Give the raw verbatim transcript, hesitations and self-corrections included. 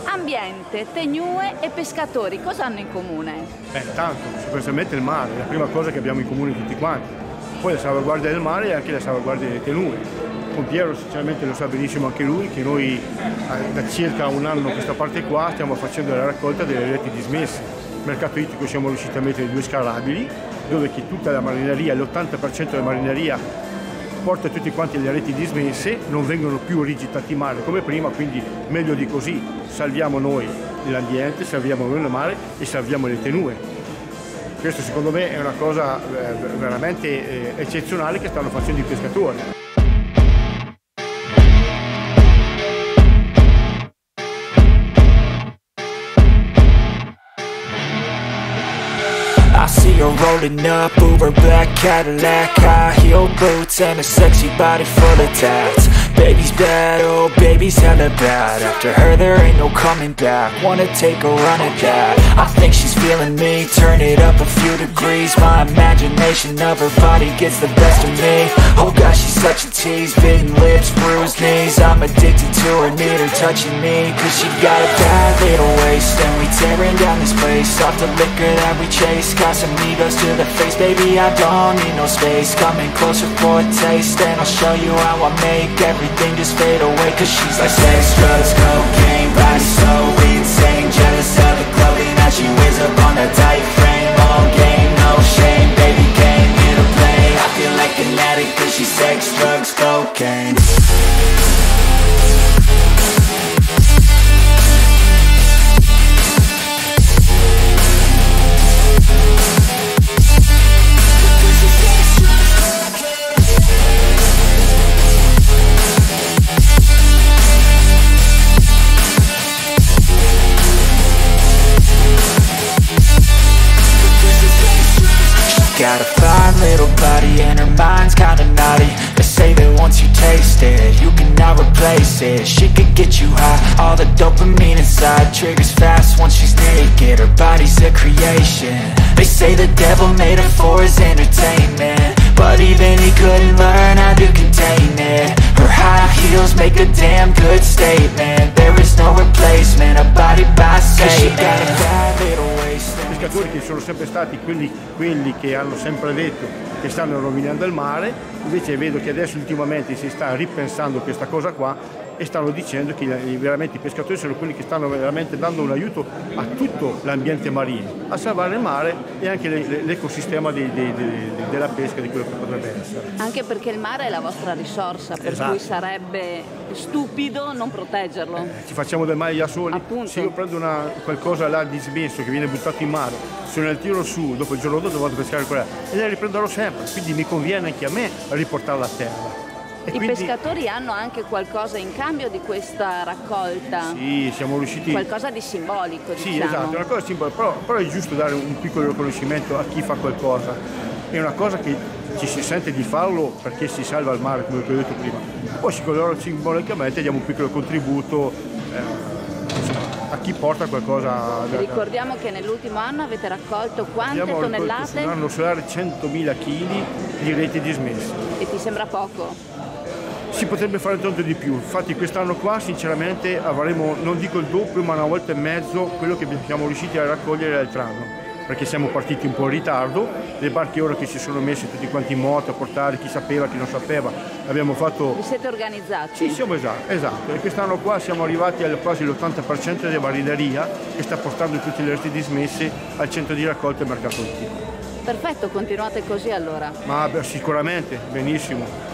Ambiente, tegnue e pescatori, cosa hanno in comune? Beh, tanto, sicuramente il mare, è la prima cosa che abbiamo in comune tutti quanti. Poi la salvaguardia del mare e anche la salvaguardia delle tenue. Con Piero sinceramente lo sa benissimo anche lui che noi da circa un anno a questa parte qua stiamo facendo la raccolta delle reti dismesse. Nel mercato ittico siamo riusciti a mettere due scarabili, dove che tutta la marineria, l'ottanta per cento della marineria porta tutti quanti le reti dismesse, non vengono più rigettati in mare come prima, quindi meglio di così, salviamo noi l'ambiente, salviamo noi il mare e salviamo le tenue. Questo secondo me è una cosa veramente eccezionale che stanno facendo i pescatori. I see her rolling up, Uber black Cadillac, high heel boots and a sexy body full of tats. Baby's bad, oh baby's hella bad. After her there ain't no coming back. Wanna take a run at that. I think she's feeling me, turn it up a few degrees. My imagination of her body gets the best of me. Oh gosh, she's such a tease, bitten lips, bruised knees. I'm addicted to her, need her touching me, cause she got a bad little waist. And we tearing down this place, off the liquor that we chase. Got some egos to the face, baby I don't need no space. Coming closer for a taste, and I'll show you how I make everything just fade away. Cause she's like sex, drugs, cocaine, body so insane. Jealous of the clothing that she wears up on a tight frame. All game, no shame, baby came here to play. I feel like an addict cause she's sex, drugs, cocaine. Got a fine little body and her mind's kinda naughty. They say that once you taste it, you cannot replace it. She could get you high, all the dopamine inside triggers fast once she's naked. Her body's a creation. They say the devil made her for his entertainment, but even he couldn't learn how to contain it. Her high heels make a damn good statement. There is no replacement, a body by Satan. She got a bad little waist. I pescatori che sono sempre stati quelli, quelli che hanno sempre detto che stanno rovinando il mare, invece vedo che adesso ultimamente si sta ripensando questa cosa qua e stanno dicendo che veramente i pescatori sono quelli che stanno veramente dando un aiuto a tutto l'ambiente marino, a salvare il mare e anche l'ecosistema de, de, de, de, della pesca, di quello che potrebbe essere. Anche perché il mare è la vostra risorsa, per esatto. cui sarebbe stupido non proteggerlo. Eh, ci facciamo del male da soli. Appunto. Se io prendo una, qualcosa là dismesso che viene buttato in mare, se ne tiro su, dopo il giorno dopo vado a pescare quella e le riprenderò sempre, quindi mi conviene anche a me riportarla a terra. E I quindi, pescatori hanno anche qualcosa in cambio di questa raccolta? Sì, siamo riusciti... Qualcosa di simbolico, sì, diciamo. Sì, esatto, è una cosa simbolica, però, però è giusto dare un piccolo riconoscimento a chi fa qualcosa. È una cosa che ci si sente di farlo perché si salva il mare, come ho detto prima. Poi simbolicamente diamo un piccolo contributo eh, a chi porta qualcosa. Ricordiamo che nell'ultimo anno avete raccolto quante Abbiamo tonnellate? Un anno solare centomila chili di reti dismesse. E ti sembra poco? Si potrebbe fare tanto di più, infatti quest'anno qua sinceramente avremo, non dico il doppio, ma una volta e mezzo quello che siamo riusciti a raccogliere l'altro anno, perché siamo partiti un po' in ritardo, le barche ora che si sono messe tutti quanti in moto a portare, chi sapeva, chi non sapeva, abbiamo fatto... Vi siete organizzati? Sì, siamo esatto, esatto, e quest'anno qua siamo arrivati a quasi l'ottanta per cento della marineria che sta portando tutte le reti dismesse al centro di raccolta e mercato ittico. Perfetto, continuate così allora. Ma beh, sicuramente, benissimo.